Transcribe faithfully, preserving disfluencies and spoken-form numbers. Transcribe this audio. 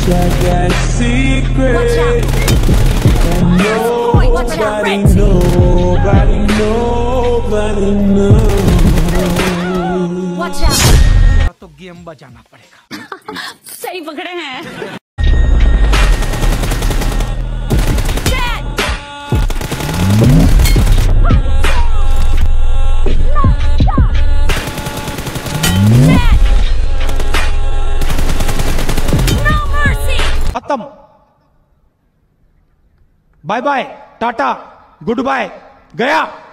I got secrets, and nobody, nobody, nobody knows. Watch out. तो game बजाना पड़ेगा। सही पकड़े हैं। खत्म। Bye bye, tata, good bye, गया।